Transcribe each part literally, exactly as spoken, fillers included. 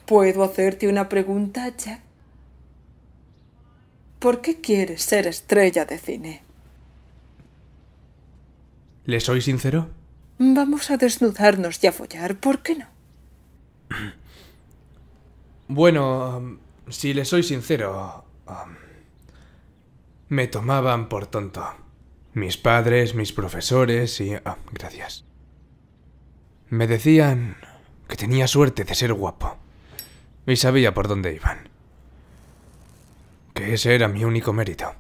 ¿Puedo hacerte una pregunta, Jack? ¿Por qué quieres ser estrella de cine? ¿Le soy sincero? Vamos a desnudarnos y a follar, ¿por qué no? Bueno, um, si le soy sincero, um, me tomaban por tonto. Mis padres, mis profesores y... Oh, gracias. Me decían que tenía suerte de ser guapo. Y sabía por dónde iban. Que ese era mi único mérito.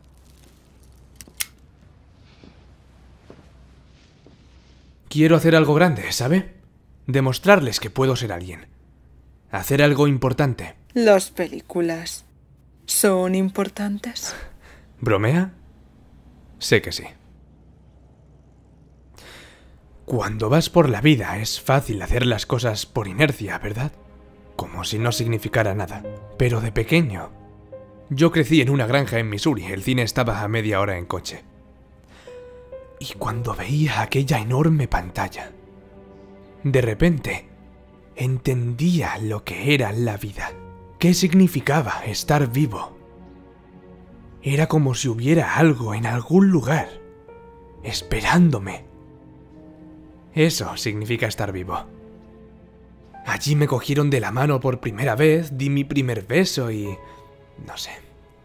Quiero hacer algo grande, ¿sabe? Demostrarles que puedo ser alguien. Hacer algo importante. ¿Las películas son importantes? ¿Bromea? Sé que sí. Cuando vas por la vida es fácil hacer las cosas por inercia, ¿verdad? Como si no significara nada. Pero de pequeño... Yo crecí en una granja en Missouri, el cine estaba a media hora en coche. Y cuando veía aquella enorme pantalla, de repente entendía lo que era la vida. ¿Qué significaba estar vivo? Era como si hubiera algo en algún lugar, esperándome. Eso significa estar vivo. Allí me cogieron de la mano por primera vez, di mi primer beso y... no sé.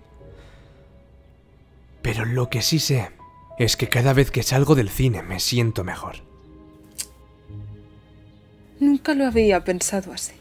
Pero lo que sí sé es que cada vez que salgo del cine me siento mejor. Nunca lo había pensado así.